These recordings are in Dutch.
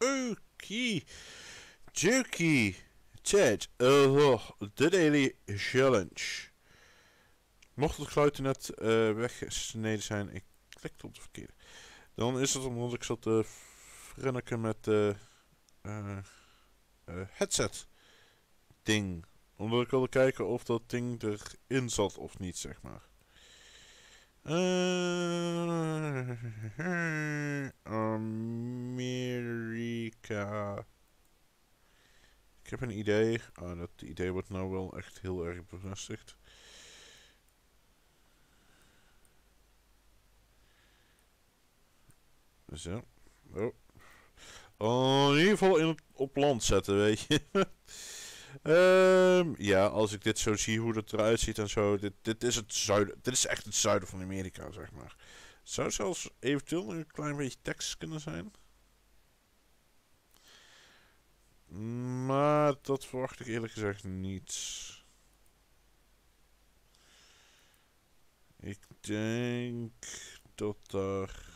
Oké. Jerky. Chat. De Daily Challenge. Mocht het geluid net weggesneden zijn, ik klikte op de verkeerde. Dan is het omdat ik zat te frenniken met de headset ding. Omdat ik wilde kijken of dat ding erin zat of niet, zeg maar. Amerika. Ik heb een idee. Dat idee wordt nou wel echt heel erg bevestigd. Zo. In ieder geval op land zetten, weet je. Ja, als ik dit zo zie hoe het eruit ziet en zo. Dit is het zuiden. Dit is echt het zuiden van Amerika, zeg maar. Zou zelfs eventueel een klein beetje Texas kunnen zijn. Maar dat verwacht ik eerlijk gezegd niet. Ik denk dat daar...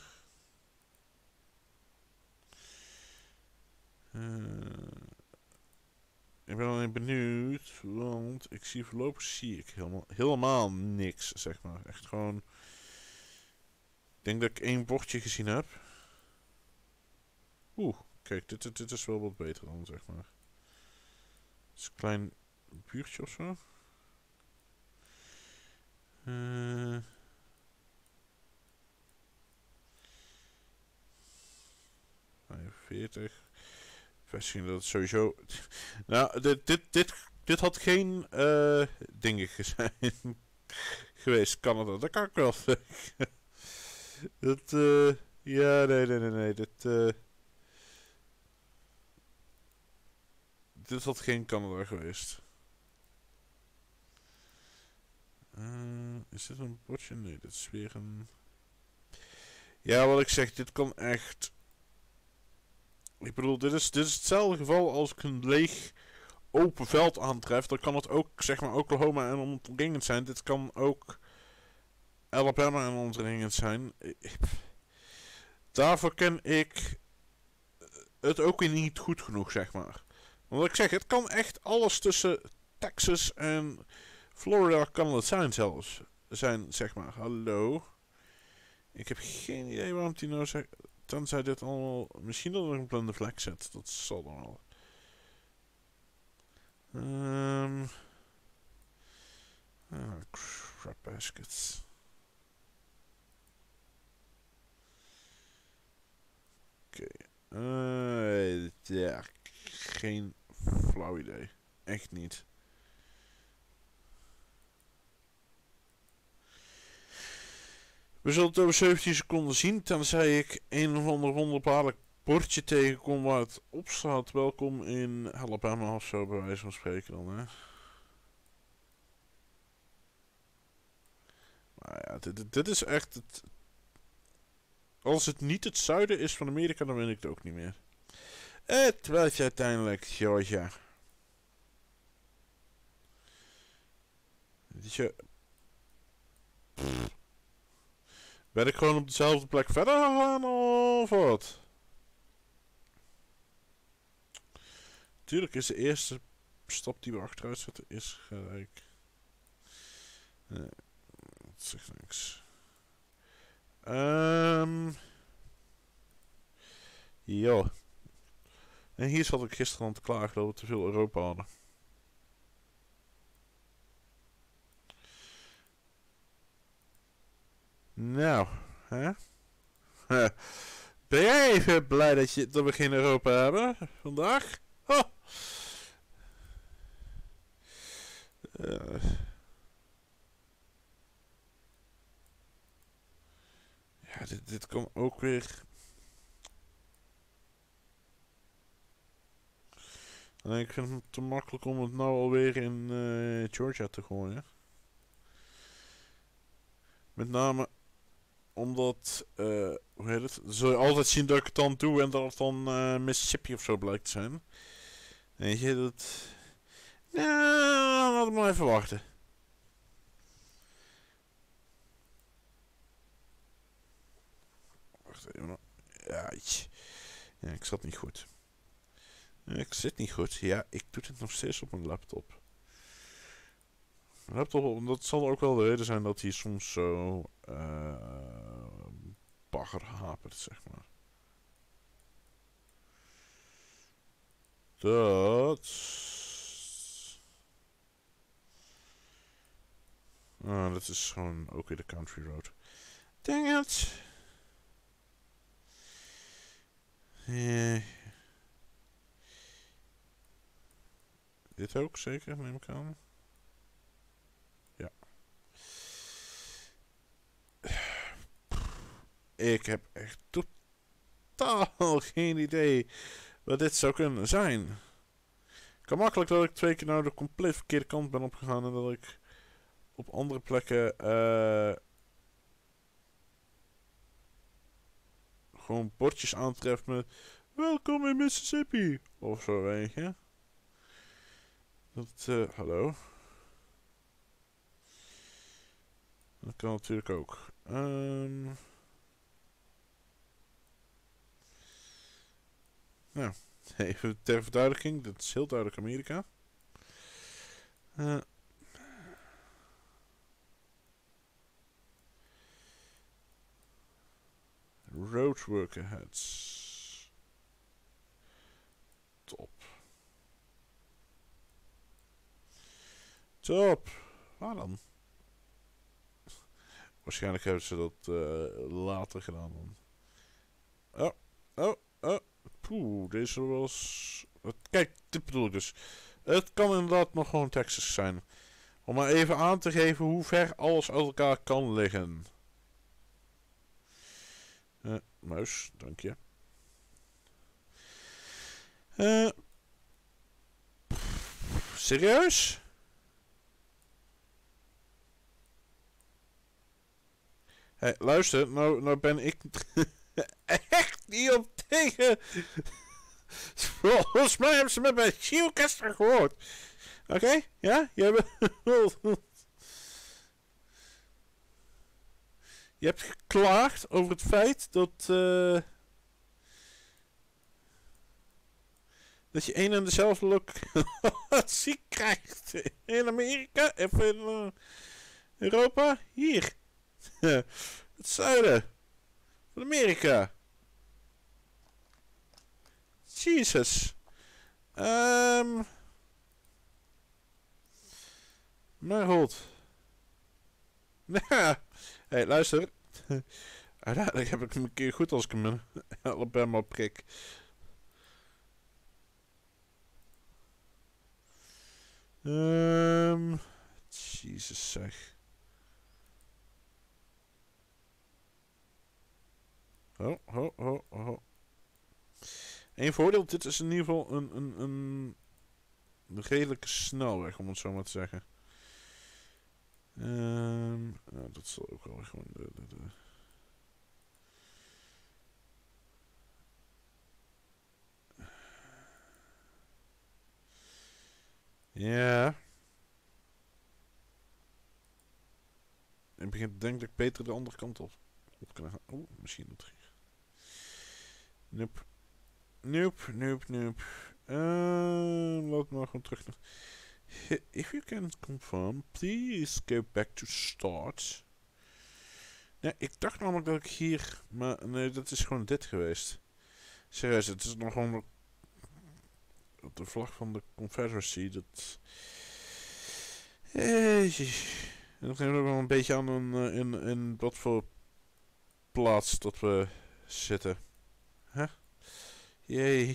ik ben alleen benieuwd, want ik zie voorlopig helemaal niks, zeg maar. Echt gewoon... Ik denk dat ik 1 bordje gezien heb. Kijk, dit is wel wat beter dan, zeg maar. Het is een klein buurtje of zo. 45. Vestiging dat het sowieso... Nou, dit had geen dingen zijn geweest. Canada, dat kan ik wel zeggen. Dat, ja, nee. Dit had geen Canada geweest. Is dit een bordje? Nee, dit is weer een... Ja, wat ik zeg, dit kan echt... Ik bedoel, dit is hetzelfde geval als ik een leeg open veld aantref. Dan kan het ook, zeg maar, Oklahoma en omringend zijn. Dit kan ook Alabama en omringend zijn. Daarvoor ken ik het ook weer niet goed genoeg, zeg maar. Want ik zeg, het kan echt alles tussen Texas en Florida kan het zijn zelfs. Zijn, zeg maar. Hallo. Ik heb geen idee waarom die nou zegt... Tenzij dit allemaal... Misschien dat er een blinde vlek zit. Dat zal dan wel. Crap baskets. Oké. Ja. Geen flauw idee. Echt niet. We zullen het over 17 seconden zien, tenzij ik een of ander wonderbaarlijk bordje tegenkom waar het op staat. Welkom in Alabama of zo, bij wijze van spreken dan, hè. Maar ja, dit is echt het... Als het niet het zuiden is van Amerika, dan weet ik het ook niet meer. Het was uiteindelijk Georgia. Ben ik gewoon op dezelfde plek verder gegaan of wat? Tuurlijk is de eerste stap die we achteruit zetten is gelijk. Nee, dat zegt niks. Ja. En hier zat ik gisteren aan te klagen dat we te veel Europa hadden. Nou, hè? Ben jij even blij dat we geen Europa hebben vandaag? Oh. Ja, dit kan ook weer... Nee, ik vind het te makkelijk om het nou alweer in Georgia te gooien. Met name omdat, hoe heet het? Zul je altijd zien dat ik het dan doe en dat het dan Mississippi of zo blijkt te zijn. Weet je, dat... Nou, laten we maar even wachten. Wacht even. Ja, ik zat niet goed. Ik zit niet goed. Ja, ik doe dit nog steeds op mijn laptop. Mijn laptop, dat zal ook wel de reden zijn dat hij soms zo bagger hapert, zeg maar. Dat... Ah, dat is gewoon ook weer de country road. Dang it! Dit ook zeker, neem ik aan. Ja. Ik heb echt totaal geen idee wat dit zou kunnen zijn. Kan makkelijk dat ik 2 keer nou de compleet verkeerde kant ben opgegaan en dat ik op andere plekken gewoon bordjes aantref met welkom in Mississippi of zo, weet je. Dat, hallo. Dat kan natuurlijk ook. Nou, even ter verduidelijking. Dit is heel duidelijk Amerika. Roadworker hats. Top. Top. Waar dan? Waarschijnlijk hebben ze dat later gedaan dan. Oh. Poeh, deze was... Kijk, dit bedoel ik dus. Het kan inderdaad nog gewoon Texas zijn. Om maar even aan te geven hoe ver alles uit elkaar kan liggen. Muis, dank je. Serieus? Hé, luister, nou ben ik echt niet op tegen. Volgens mij hebben ze me bij Geocaster gehoord. Oké? Ja? Je hebt geklaagd over het feit dat dat je een en dezelfde locatie krijgt in Amerika of in Europa. Hier. Het zuiden van Amerika. Jesus. Maar goed. Ja. Hé, luister. Uiteindelijk heb ik hem een keer goed als ik hem in Alabama prik. Jezus zeg. Oh. Eén voordeel, dit is in ieder geval een redelijke snelweg, om het zo maar te zeggen. Nou, dat zal ook wel gewoon de... Ja. In het begin denk ik beter de andere kant op kunnen gaan. Oeh, misschien dat hier. Nope. Laat maar gewoon terug naar... If you can confirm, please go back to start. Nee, ik dacht namelijk dat ik hier... Maar nee, dat is gewoon dit geweest. Serieus, het is nog gewoon de vlag van de Confederacy. Dat... En dat geeft ook wel een beetje aan in wat voor plaats dat we zitten. Huh? Yay.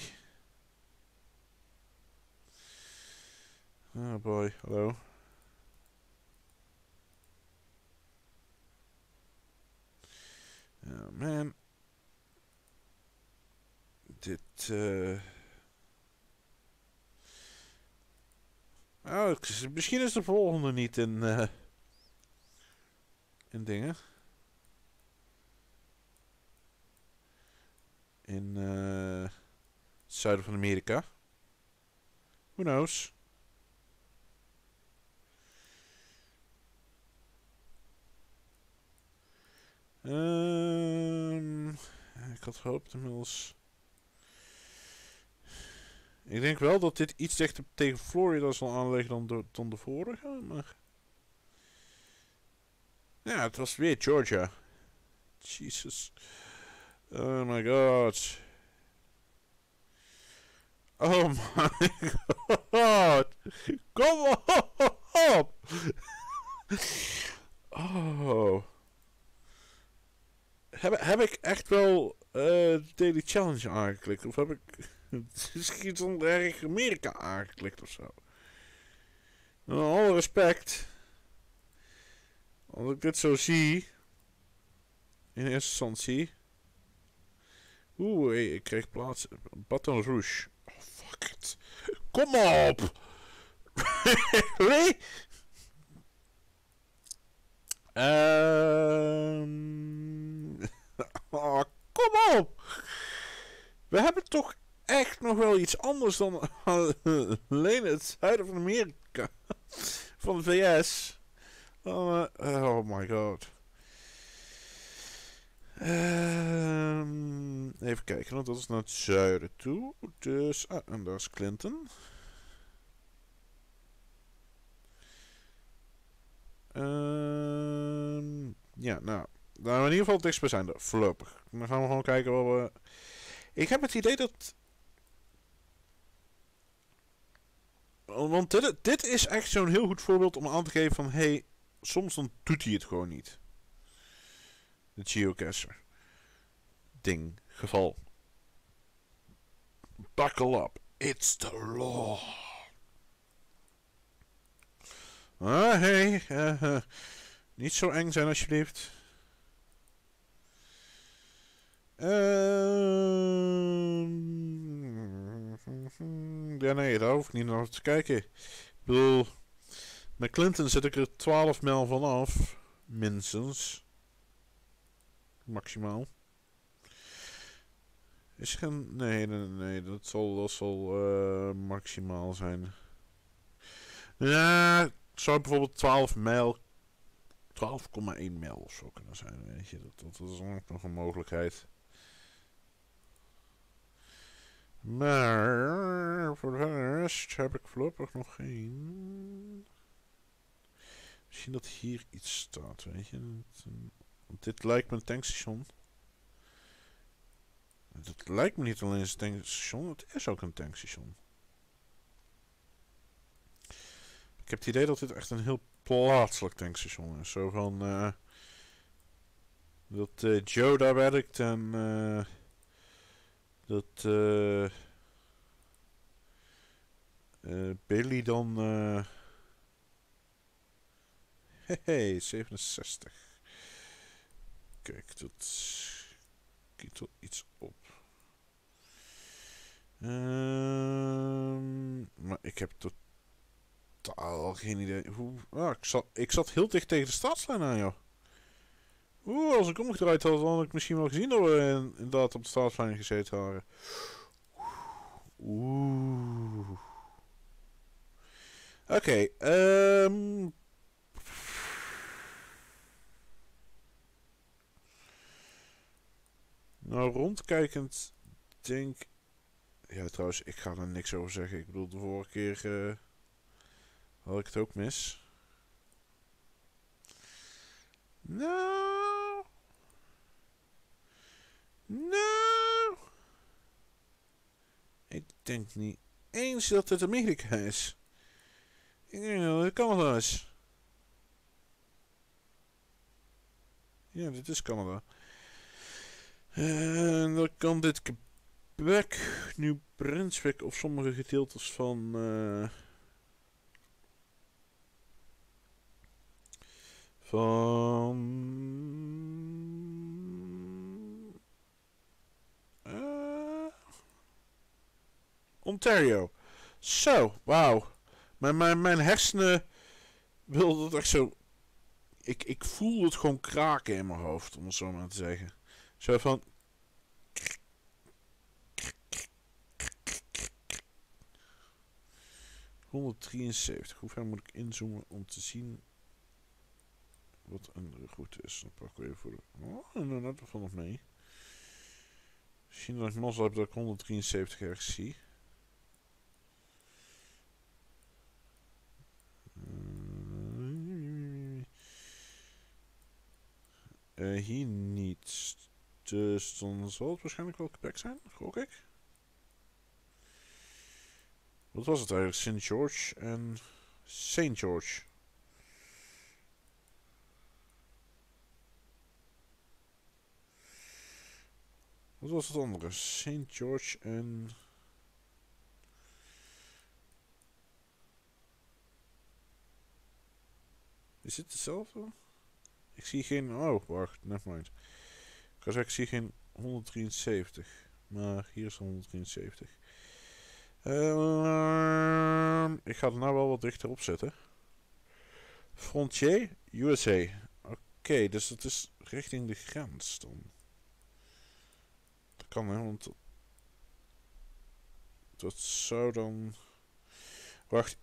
Oh boy, hallo. Oh man. Dit, Oh, misschien is de volgende niet in dingen. In het zuiden van Amerika. Who knows? Ik had gehoopt inmiddels... Ik denk wel dat dit iets dichter tegen Florida zal aanleggen dan de vorige, maar... Ja, het was weer Georgia. Jesus. Oh my god. Oh my god. Kom op. Oh. Heb ik echt wel de Daily Challenge aangeklikt? Of heb ik misschien zonder erg Amerika aangeklikt of zo? Nou, alle respect. Als ik dit zo zie. In eerste instantie. Oeh, hey, ik kreeg plaats. Baton Rouge. Oh, fuck it. Kom op! Really? Oh, kom op! We hebben toch echt nog wel iets anders dan alleen het zuiden van Amerika. Van de VS. Oh my god. Even kijken, want dat is naar het zuiden toe. Dus, en daar is Clinton. Ja, nou in ieder geval het dichtstbijzijnde, voorlopig. Dan gaan we gewoon kijken wat we... Ik heb het idee dat... Want dit is echt zo'n heel goed voorbeeld om aan te geven van... Hey, soms dan doet hij het gewoon niet. De geocacher. Ding. Geval. Buckle up. It's the law. Hey. Niet zo eng zijn alsjeblieft. Ja, nee, daar hoef ik niet naar te kijken. Ik bedoel, met Clinton zit ik er 12 mijl vanaf. Minstens. Maximaal. Is geen... Nee, dat zal maximaal zijn. Ja, het zou bijvoorbeeld 12 mijl... 12,1 mijl of zo kunnen zijn, weet je. Dat is ook nog een mogelijkheid. Maar voor de rest heb ik voorlopig nog geen... Misschien dat hier iets staat, weet je. Dit lijkt me een tankstation. Het lijkt me niet alleen een tankstation, het is ook een tankstation. Ik heb het idee dat dit echt een heel plaatselijk tankstation is. Zo van... dat Joe daar werkt en... dat... Billy dan... hey, 67. Kijk, dat schiet wel iets op. Maar ik heb totaal geen idee. Ik zat heel dicht tegen de staatslijn aan, joh. Als ik omgedraaid had ik misschien wel gezien dat we inderdaad op de staatslijn gezeten waren. Oké, nou, rondkijkend denk... Ja, trouwens, ik ga er niks over zeggen. Ik bedoel, de vorige keer had ik het ook mis. Nou... Ik denk niet eens dat het Amerika is. Ik denk dat het Canada is. Ja, dit is Canada. En dan kan dit Quebec, New Brunswick of sommige gedeeltes van... Ontario. Zo, wauw. Mijn hersenen wilden het echt zo... Ik voel het gewoon kraken in mijn hoofd, om het zo maar te zeggen. Zo van... 173. Hoe ver moet ik inzoomen om te zien wat een route is? Dan pakken we even voor de... Oh, nou, dat valt nog mee. Misschien dat ik mazzel heb dat ik 173 ergens zie. Hier niet. Dus dan zal het waarschijnlijk wel Quebec zijn, gok ik. Wat was het eigenlijk? St. George en St. George. Wat was het andere? St. George en... Is het hetzelfde? Ik zie geen... Oh, wacht. Nevermind. Ik kan zeggen, ik zie geen 173. Maar hier is 173. Ik ga er nou wel wat dichter op zetten. Frontier, USA. Oké, dus dat is richting de grens dan. Dat kan hè, want... Dat zou dan... Wacht,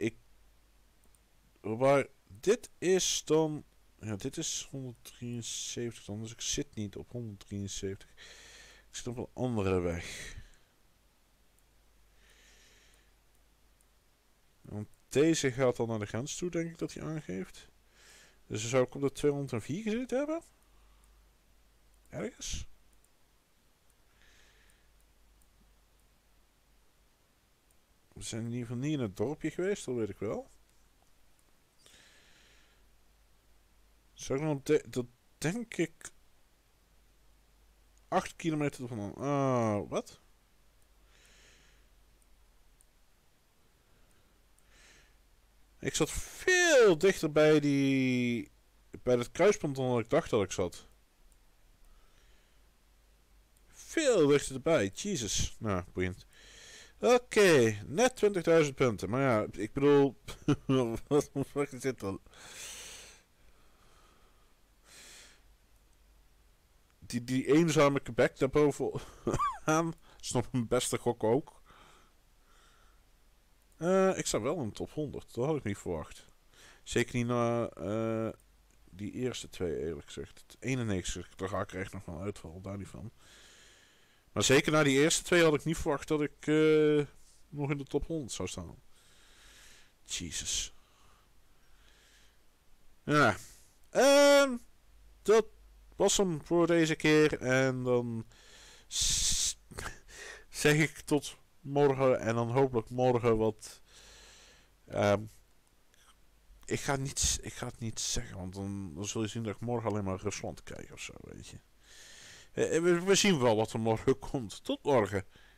waar dit is dan... Ja, dit is 173 dan, dus ik zit niet op 173. Ik zit op een andere weg. Want deze gaat dan naar de grens toe, denk ik dat hij aangeeft. Dus dan zou ik op de 204 gezeten hebben. Ergens. We zijn in ieder geval niet in het dorpje geweest, dat weet ik wel. Zou ik nog dat denk ik 8 kilometer vandaan. Ah, wat? Ik zat veel dichter bij bij het kruispunt dan ik dacht dat ik zat. Veel dichterbij, Jesus. Nou, boeiend. Oké, net 20.000 punten. Maar ja, ik bedoel... wat is dit dan? Die eenzame Quebec daarboven aan is nog mijn beste gok ook. Ik sta wel in de top 100. Dat had ik niet verwacht. Zeker niet na die eerste twee, eerlijk gezegd. Het 91, daar ga ik er echt nog wel uitvallen, daar niet van. Maar zeker na die eerste twee had ik niet verwacht dat ik nog in de top 100 zou staan. Jesus. Ja. Dat was hem voor deze keer. En dan zeg ik tot morgen. En dan hopelijk morgen wat... ik ga het niet zeggen. Want dan zul je zien dat ik morgen alleen maar Rusland kijk of zo, weet je. We zien wel wat er morgen komt. Tot morgen.